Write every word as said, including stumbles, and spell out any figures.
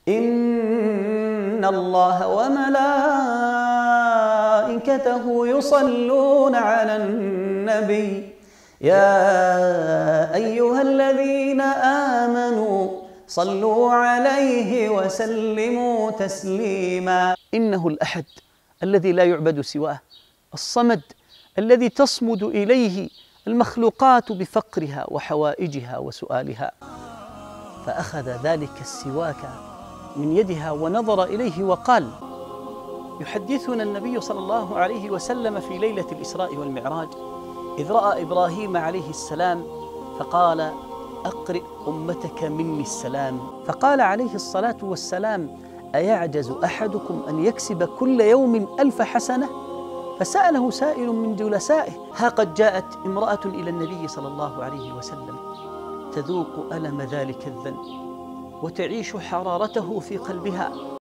إن الله وملائكته يصلون على النبي يا أيها الذين آمنوا صلوا عليه وسلموا تسليما. إنه الأحد الذي لا يعبد سواه، الصمد الذي تصمد إليه المخلوقات بفقرها وحوائجها وسؤالها. فأخذ ذلك السواك من يدها ونظر إليه وقال: يحدثنا النبي صلى الله عليه وسلم في ليلة الإسراء والمعراج إذ رأى إبراهيم عليه السلام فقال: أقرئ أمتك مني السلام. فقال عليه الصلاة والسلام: أيعجز أحدكم أن يكسب كل يوم ألف حسنة؟ فسأله سائل من جلسائه: ها قد جاءت امرأة إلى النبي صلى الله عليه وسلم تذوق ألم ذلك الذنب وتعيش حرارته في قلبها،